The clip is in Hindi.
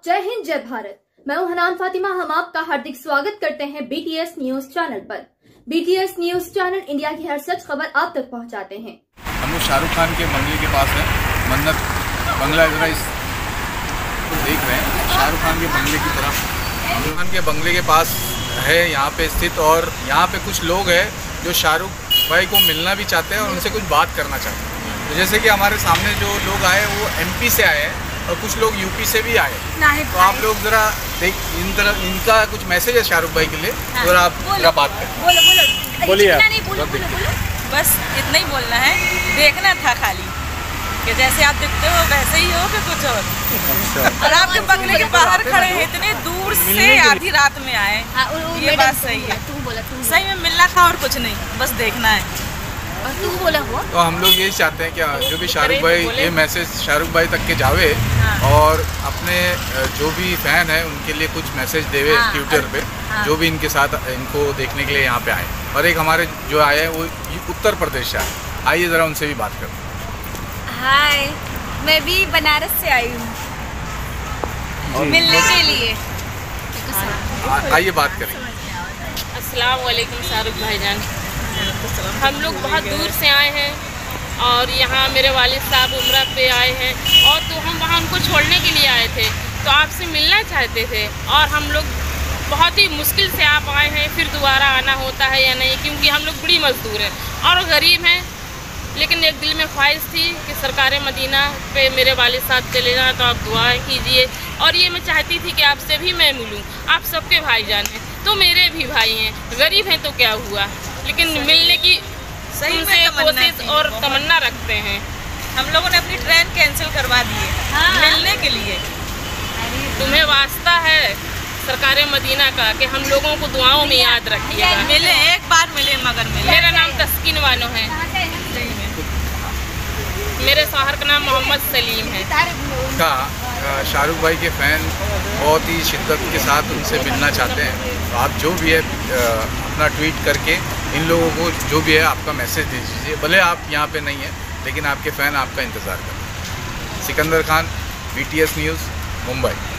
जय हिंद जय भारत। मैं हूं हनान फातिमा। हम आपका हार्दिक स्वागत करते हैं BTS न्यूज चैनल पर। BTS न्यूज चैनल इंडिया की हर सच खबर आप तक पहुंचाते हैं। हम लोग शाहरुख खान के बंगले के पास हैं। मन्नत बंगला जरा इस देख रहे हैं, शाहरुख खान के बंगले की तरफ। शाहरुख खान के बंगले के पास है यहाँ पे स्थित, और यहाँ पे कुछ लोग हैं जो शाहरुख भाई को मिलना भी चाहते हैं और उनसे कुछ बात करना चाहते हैं। तो जैसे कि हमारे सामने जो लोग आए वो MP से आए हैं और कुछ लोग UP से भी आए। तो आप लोग जरा देख, इनका कुछ मैसेज है शाहरुख भाई के लिए। तो आप जरा बात करें। बोलिए। बस इतना ही बोलना है, देखना था खाली कि जैसे आप दिखते हो वैसे ही हो कि कुछ और। और आपके बंगले के बाहर खड़े हैं, इतने दूर से आधी रात में आए। ये बात सही है, सही में मिलना था और कुछ नहीं, बस देखना है। और तू बोला हुआ तो हम लोग यही चाहते हैं कि जो भी शाहरुख भाई, ये मैसेज शाहरुख भाई तक के जावे और अपने जो भी फैन है उनके लिए कुछ मैसेज देवे ट्विटर पे, जो भी इनके साथ इनको देखने के लिए यहाँ पे आए। और एक हमारे जो आए हैं वो उत्तर प्रदेश से आए। आइए ज़रा उनसे भी बात करते हैं। हाय, मैं भी बनारस से आई हूँ मिलने के लिए। आइए बात करें। अस्सलाम वालेकुम शाहरुख भाईजान। हम लोग बहुत दूर से आए हैं और यहाँ मेरे वालिद साहब उम्रा पे आए हैं, और तो हम वहाँ उनको छोड़ने के लिए आए थे, तो आपसे मिलना चाहते थे। और हम लोग बहुत ही मुश्किल से आप आए हैं, फिर दोबारा आना होता है या नहीं, क्योंकि हम लोग बड़ी मजदूर हैं और गरीब हैं। लेकिन एक दिल में ख्वाहिश थी कि सरकार मदीना पे मेरे वालिद साहब चले जाएँ, तो आप दुआएं कीजिए। और ये मैं चाहती थी कि आपसे भी मैं मिलूँ। आप सबके भाईजान हैं तो मेरे भी भाई हैं, गरीब हैं तो क्या हुआ, लेकिन मिलने की सही से कोशिश और तमन्ना रखते हैं। हम लोगों ने अपनी ट्रेन कैंसिल करवा दी है मिलने के लिए। तुम्हें वास्ता है सरकार मदीना का कि हम लोगों को दुआओं में याद रखिएगा। मिले, एक बार मिले मगर मिले। मेरा नाम तस्कीन वानो है, मेरे शौहर का नाम मोहम्मद सलीम है। शाहरुख भाई के फ़ैन बहुत ही शिद्दत के साथ उनसे मिलना चाहते हैं। तो आप जो भी है अपना ट्वीट करके इन लोगों को जो भी है आपका मैसेज दे दीजिए। भले आप यहाँ पे नहीं हैं, लेकिन आपके फ़ैन आपका इंतज़ार कर रहे हैं। Sikandar Khan, BTS news, Mumbai.